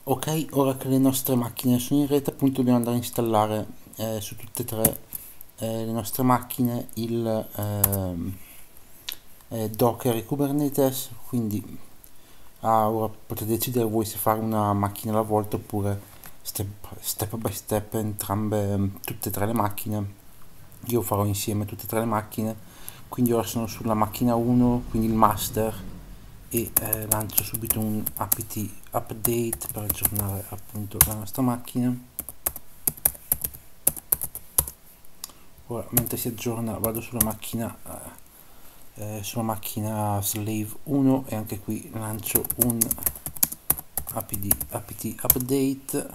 Ok, ora che le nostre macchine sono in rete, appunto dobbiamo andare a installare su tutte e tre le nostre macchine il Docker e Kubernetes, quindi ora potete decidere voi se fare una macchina alla volta oppure step by step entrambe, tutte e tre le macchine. Io farò insieme tutte e tre le macchine, quindi ora sono sulla macchina 1, quindi il master, e lancio subito un apt update per aggiornare appunto la nostra macchina. Ora mentre si aggiorna vado sulla macchina slave 1 e anche qui lancio un apt update,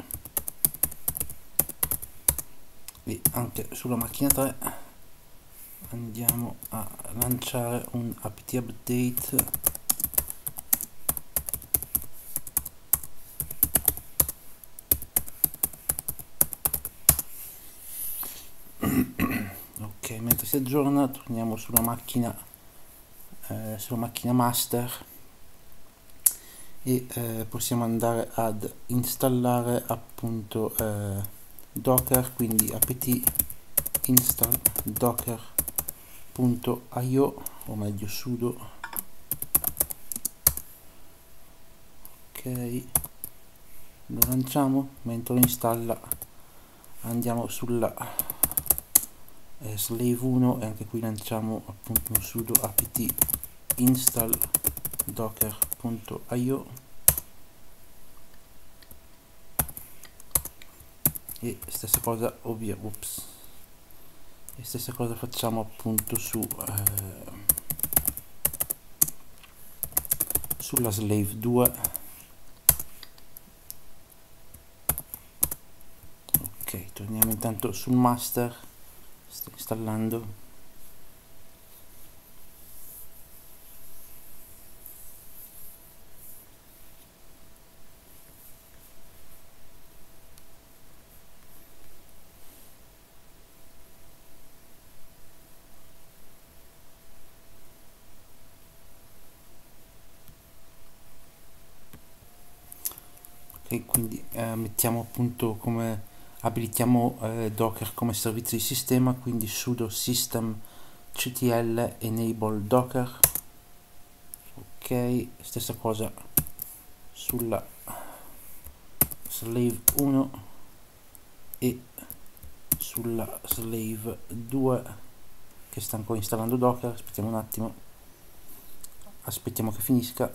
e anche sulla macchina 3 andiamo a lanciare un apt update. Ok, mentre si aggiorna torniamo sulla macchina master e possiamo andare ad installare appunto docker, quindi apt install docker.io, o meglio sudo. Ok, lo lanciamo. Mentre lo installa andiamo sulla slave 1 e anche qui lanciamo appunto un sudo apt install docker.io e stessa cosa e stessa cosa facciamo appunto sulla slave 2. Ok, torniamo intanto sul master, sto installando. Ok, quindi mettiamo appunto come abilitiamo Docker come servizio di sistema, quindi sudo systemctl enable docker. Ok, stessa cosa sulla slave 1 e sulla slave 2 che sta ancora installando Docker. Aspettiamo un attimo, aspettiamo che finisca.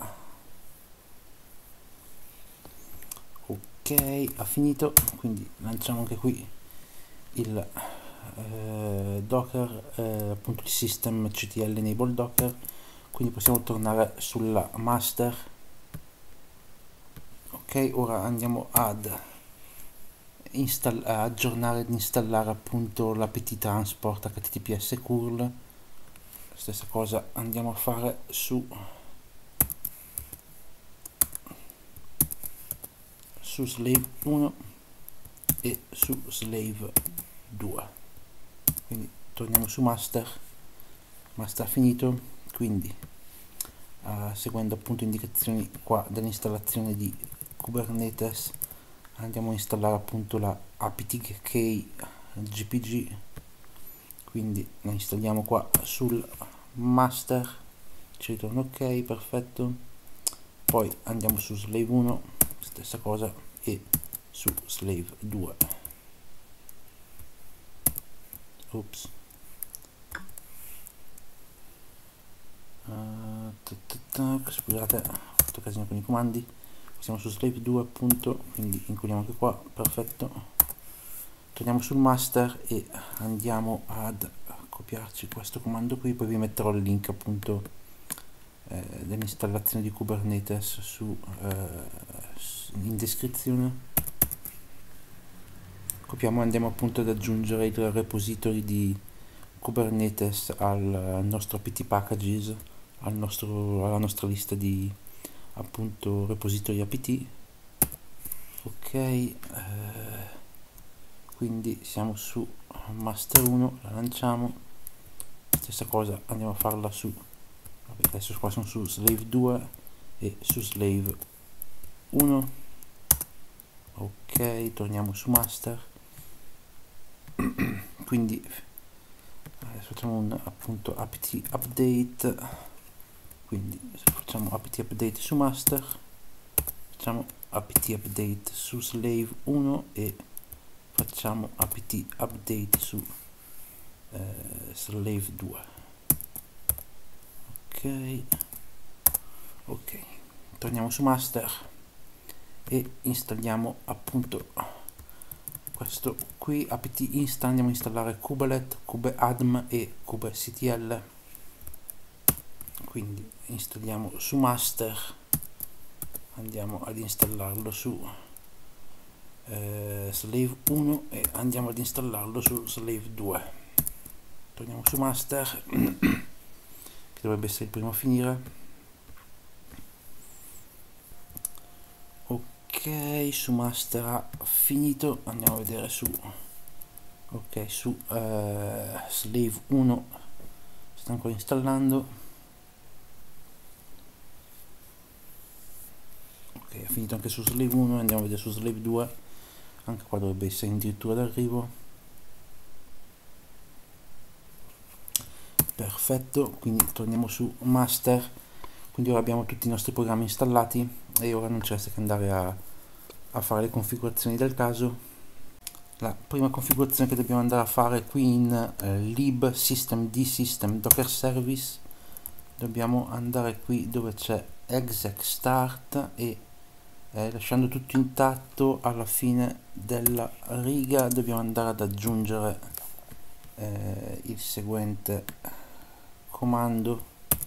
Ok, ha finito, quindi lanciamo anche qui il docker, appunto il systemctl enable docker, quindi possiamo tornare sulla master. Ok, ora andiamo ad aggiornare ed installare appunto l'apt transport https curl. Stessa cosa andiamo a fare su slave 1 e su slave 2. Quindi torniamo su master finito, quindi seguendo appunto indicazioni qua dell'installazione di Kubernetes andiamo a installare appunto la apt-get gpg, quindi la installiamo qua sul master, ci ritorna ok, perfetto. Poi andiamo su slave 1, stessa cosa, e su slave 2. Ops. Scusate, ho fatto casino con i comandi. Siamo su slave 2 appunto, quindi includiamo anche qua, perfetto. Torniamo sul master e andiamo ad copiarci questo comando qui, poi vi metterò il link appunto dell'installazione di Kubernetes in descrizione. Copiamo e andiamo appunto ad aggiungere il repository di Kubernetes al nostro apt packages, alla nostra lista di appunto repository apt. Ok, quindi siamo su master 1, la lanciamo. Stessa cosa andiamo a farla su, adesso qua sono su slave 2 e su slave 1. Ok, torniamo su master. Quindi adesso facciamo un appunto apt update, quindi facciamo apt update su master, facciamo apt update su slave 1 e facciamo apt update su slave 2. Ok, ok, torniamo su master e installiamo appunto questo qui, apt insta. Andiamo a installare kubelet, kubeadm e kubectl. Quindi installiamo su master, andiamo ad installarlo su slave 1 e andiamo ad installarlo su slave 2. Torniamo su master che dovrebbe essere il primo a finire. Ok, su master ha finito, andiamo a vedere su ok, su slave 1 sta ancora installando. Ok, è finito anche su slave 1, andiamo a vedere su slave 2, anche qua dovrebbe essere addirittura d'arrivo. Perfetto, quindi torniamo su master, quindi ora abbiamo tutti i nostri programmi installati e ora non ci resta che andare a fare le configurazioni del caso. La prima configurazione che dobbiamo andare a fare qui in lib systemd system docker service, dobbiamo andare qui dove c'è exec start e lasciando tutto intatto, alla fine della riga dobbiamo andare ad aggiungere il seguente comando,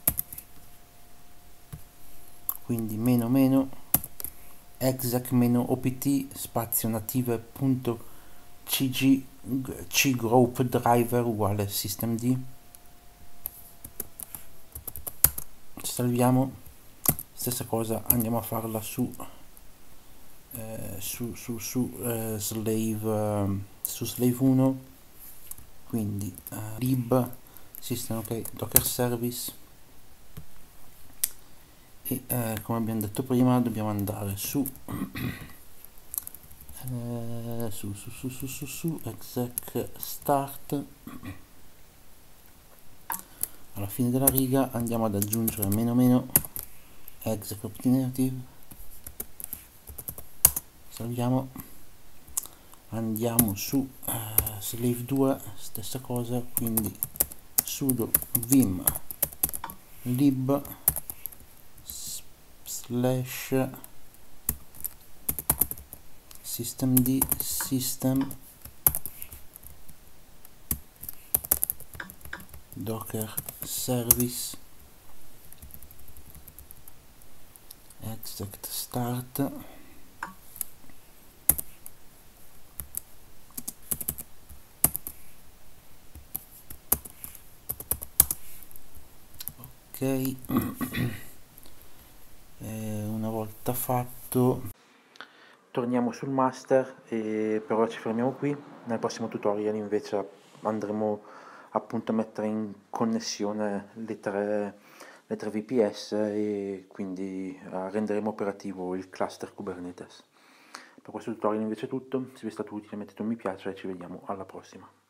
quindi meno meno exec opt spazio native.cg cgroup driver uguale systemd. Salviamo, stessa cosa andiamo a farla su slave 1, quindi lib system ok docker service e come abbiamo detto prima dobbiamo andare su exec start, alla fine della riga andiamo ad aggiungere meno meno exec optinative, salviamo, andiamo su slave 2, stessa cosa, quindi sudo vim lib slash systemd system docker service exec start, ok. Una volta fatto torniamo sul master e per ora ci fermiamo qui. Nel prossimo tutorial invece andremo appunto a mettere in connessione le tre VPS e quindi renderemo operativo il cluster Kubernetes. Per questo tutorial invece è tutto, se vi è stato utile mettete un mi piace e ci vediamo alla prossima.